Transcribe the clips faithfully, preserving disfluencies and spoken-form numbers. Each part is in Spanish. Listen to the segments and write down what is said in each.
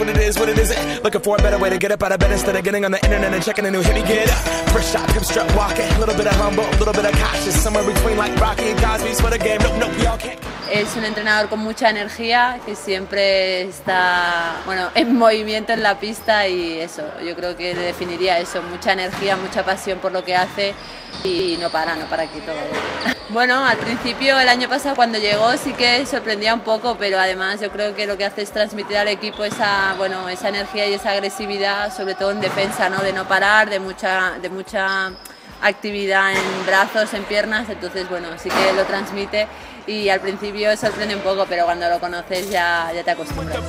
what it is, what it isn't. Looking for a better way to get up out of bed instead of getting on the internet and checking a new hit. Me get up, first shot, pimp strut walking, a little bit of humble, a little bit of cautious, somewhere between like Rocky and Cosby's for the game. Nope, nope, we all can't. Es un entrenador con mucha energía, que siempre está, bueno, en movimiento en la pista, y eso, yo creo que definiría eso, mucha energía, mucha pasión por lo que hace y no para, no para aquí todo. Bueno, al principio, el año pasado cuando llegó sí que sorprendía un poco, pero además yo creo que lo que hace es transmitir al equipo esa, bueno, esa energía y esa agresividad, sobre todo en defensa, ¿no? De no parar, de mucha, de mucha actividad en brazos, en piernas, entonces bueno, sí que lo transmite y al principio sorprende un poco, pero cuando lo conoces ya, ya te acostumbras.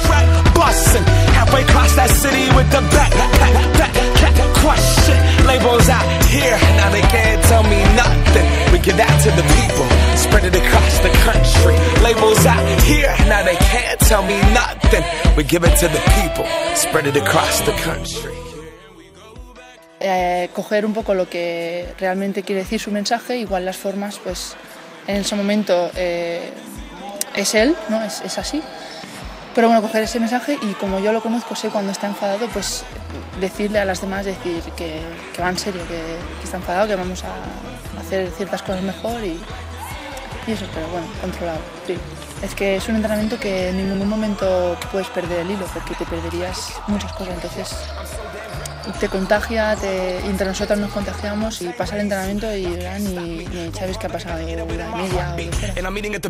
Eh, coger un poco lo que realmente quiere decir su mensaje, igual las formas, pues en ese momento eh, es él, ¿no? es, es así, pero bueno, coger ese mensaje y como yo lo conozco, sé cuando está enfadado, pues decirle a las demás, decir que, que va en serio, que, que está enfadado, que vamos a hacer ciertas cosas mejor y, y eso, pero bueno, controlado, sí. Es que es un entrenamiento que en ningún momento puedes perder el hilo, porque te perderías muchas cosas, entonces te contagia, te, entre nosotros nos contagiamos y pasa el entrenamiento y ya ni, ni sabes qué ha pasado, una media o dos horas.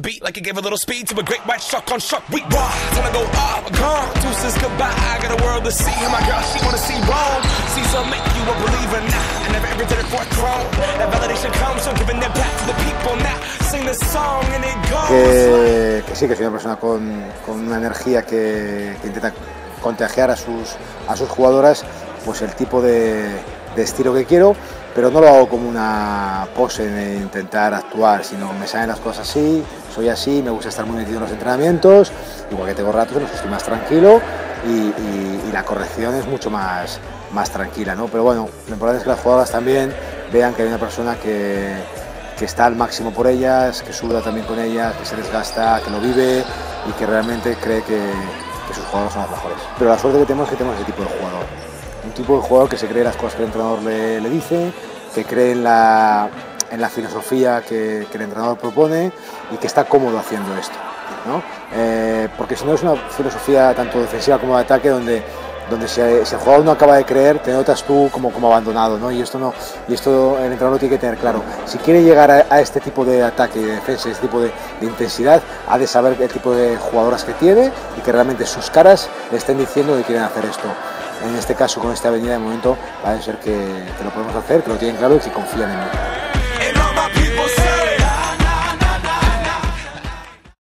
Que, que sí, que soy una persona con, con una energía que, que intenta contagiar a sus, a sus jugadoras, pues el tipo de, de estilo que quiero, pero no lo hago como una pose de intentar actuar, sino me salen las cosas así, soy así, me gusta estar muy metido en los entrenamientos, igual que tengo ratos en los que estoy más tranquilo y, y, y la corrección es mucho más, más tranquila, ¿no? Pero bueno, lo importante es que las jugadoras también vean que hay una persona que, que está al máximo por ellas, que suda también con ellas, que se desgasta, que lo vive y que realmente cree que, que sus jugadores son los mejores. Pero la suerte que tenemos es que tenemos ese tipo de jugador. Un tipo de jugador que se cree las cosas que el entrenador le, le dice, que cree en la, en la filosofía que, que el entrenador propone y que está cómodo haciendo esto, ¿no? Eh, porque si no es una filosofía tanto defensiva como de ataque donde, donde si, si el jugador no acaba de creer, te notas tú como, como abandonado, ¿no? Y esto, no, y esto el entrenador tiene que tener claro. Si quiere llegar a, a este tipo de ataque y de defensa, este tipo de, de intensidad, ha de saber el tipo de jugadoras que tiene y que realmente sus caras le estén diciendo que quieren hacer esto. En este caso, con esta avenida, de momento, parece ser que, que lo podemos hacer, que lo tienen claro y que confían en mí.